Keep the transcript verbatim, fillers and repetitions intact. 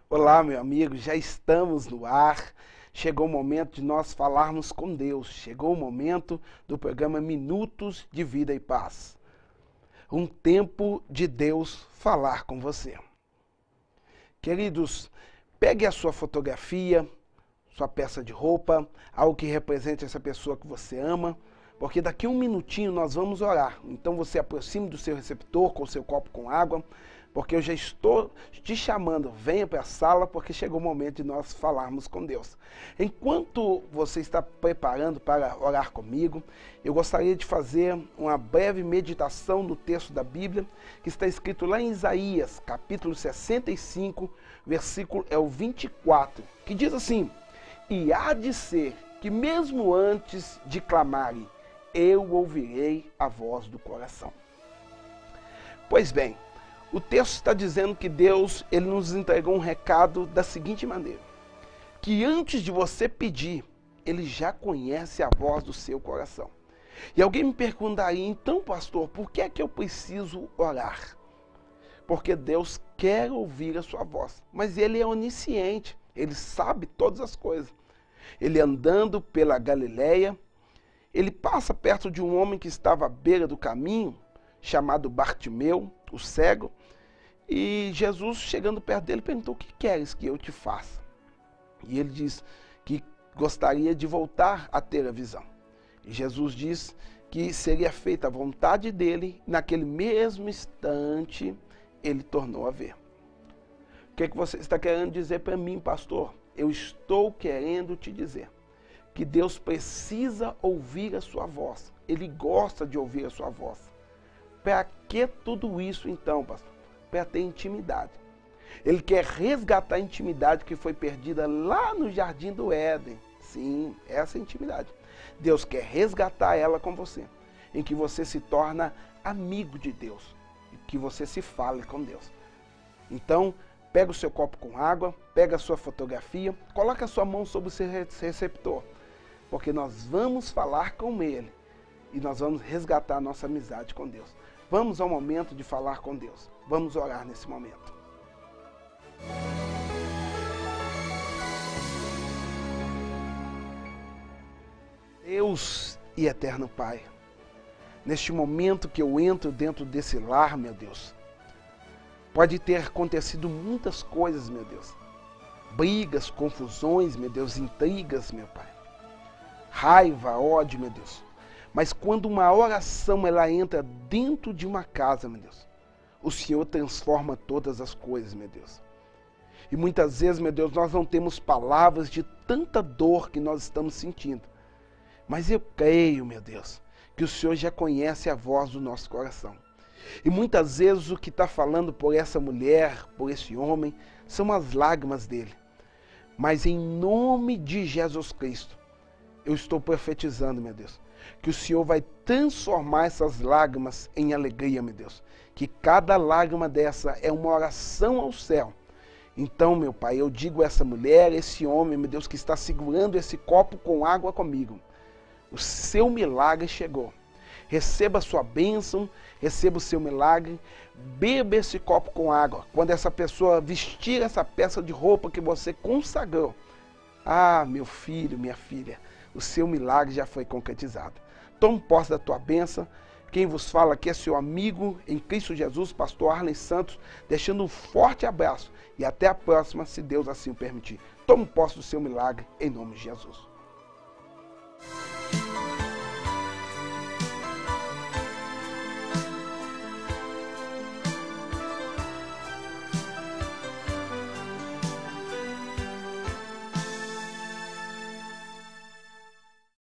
Olá, meu amigo, já estamos no ar. Chegou o momento de nós falarmos com Deus. Chegou o momento do programa Minutos de Vida e Paz. Um tempo de Deus falar com você. Queridos, pegue a sua fotografia, sua peça de roupa, algo que represente essa pessoa que você ama, porque daqui a um minutinho nós vamos orar. Então você aproxime do seu receptor com o seu copo com água, porque eu já estou te chamando, venha para a sala, porque chegou o momento de nós falarmos com Deus. Enquanto você está preparando para orar comigo, eu gostaria de fazer uma breve meditação no texto da Bíblia, que está escrito lá em Isaías, capítulo sessenta e cinco, versículo é o vinte e quatro, que diz assim: E há de ser que mesmo antes de clamarem, eu ouvirei a voz do coração. Pois bem, o texto está dizendo que Deus ele nos entregou um recado da seguinte maneira: que antes de você pedir, Ele já conhece a voz do seu coração. E alguém me perguntaria, então pastor, por que é que eu preciso orar? Porque Deus quer ouvir a sua voz, mas Ele é onisciente, Ele sabe todas as coisas. Ele andando pela Galileia, ele passa perto de um homem que estava à beira do caminho, chamado Bartimeu, o cego, e Jesus, chegando perto dele, perguntou: o que queres que eu te faça? E ele diz que gostaria de voltar a ter a visão. E Jesus diz que seria feita a vontade dele, e naquele mesmo instante ele tornou a ver. O que é que você está querendo dizer para mim, pastor? Eu estou querendo te dizer que Deus precisa ouvir a sua voz. Ele gosta de ouvir a sua voz. Para que tudo isso então, pastor? Para ter intimidade. Ele quer resgatar a intimidade que foi perdida lá no Jardim do Éden. Sim, essa é a intimidade. Deus quer resgatar ela com você, em que você se torna amigo de Deus, e que você se fale com Deus. Então, pega o seu copo com água, pega a sua fotografia, coloca a sua mão sobre o seu receptor, porque nós vamos falar com Ele e nós vamos resgatar a nossa amizade com Deus. Vamos ao momento de falar com Deus. Vamos orar nesse momento. Deus e eterno Pai, neste momento que eu entro dentro desse lar, meu Deus, pode ter acontecido muitas coisas, meu Deus. Brigas, confusões, meu Deus, intrigas, meu Pai. Raiva, ódio, meu Deus. Mas quando uma oração ela entra dentro de uma casa, meu Deus, o Senhor transforma todas as coisas, meu Deus. E muitas vezes, meu Deus, nós não temos palavras de tanta dor que nós estamos sentindo. Mas eu creio, meu Deus, que o Senhor já conhece a voz do nosso coração. E muitas vezes o que está falando por essa mulher, por esse homem, são as lágrimas dele. Mas em nome de Jesus Cristo, eu estou profetizando, meu Deus, que o Senhor vai transformar essas lágrimas em alegria, meu Deus. Que cada lágrima dessa é uma oração ao céu. Então, meu Pai, eu digo a essa mulher, esse homem, meu Deus, que está segurando esse copo com água comigo: o seu milagre chegou. Receba a sua bênção, receba o seu milagre, beba esse copo com água. Quando essa pessoa vestir essa peça de roupa que você consagrou, ah, meu filho, minha filha, o seu milagre já foi concretizado. Tome posse da tua bênção. Quem vos fala aqui é seu amigo em Cristo Jesus, pastor Arlen Santos, deixando um forte abraço e até a próxima, se Deus assim o permitir. Tome posse do seu milagre, em nome de Jesus.